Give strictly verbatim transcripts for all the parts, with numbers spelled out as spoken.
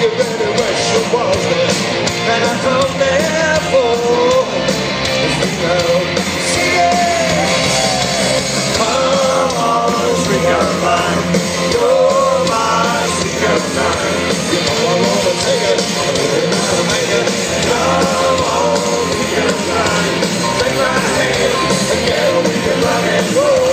you really wish you was there, and I come there for freedom. Sing it! Come on, sweet Caroline, you're my sweet Caroline. You know I wanna take it, I really wanna make it. Come on, sweet Caroline, take my hand, together we can rock and roll.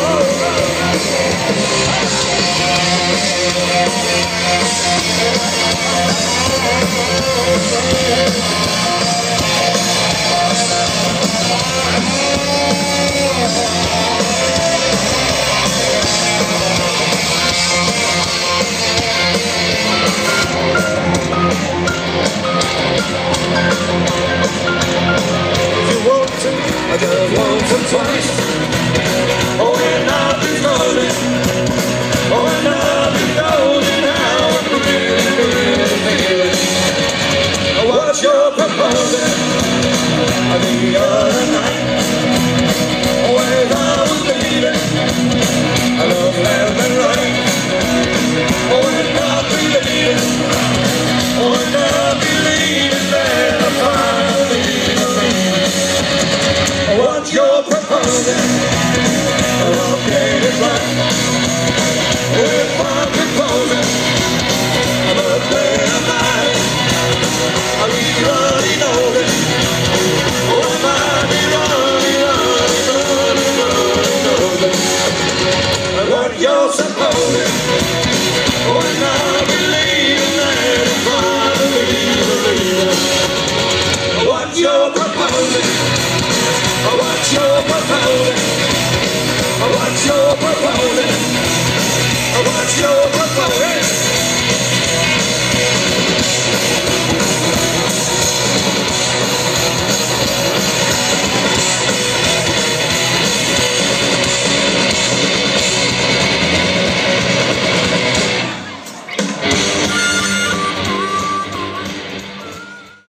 I just once or twice. Oh, and I'll be rolling. Oh, and I'll be rolling now. I'm really, really thinking what you're proposing the other night. Oh, as I was leaving, I love left and right. Oh, and I'll be leaving. Oh, and I'll be leaving there to finally what you're proposing, okay, it's right. If I'm proposing, but then I might, I'll be running over. Oh, I might be running, running, running, running over. What you're supposing, oh, and I'll be leaving there to finally believe what you're proposing. What you're proposing, what you're proposing, what you're proposing.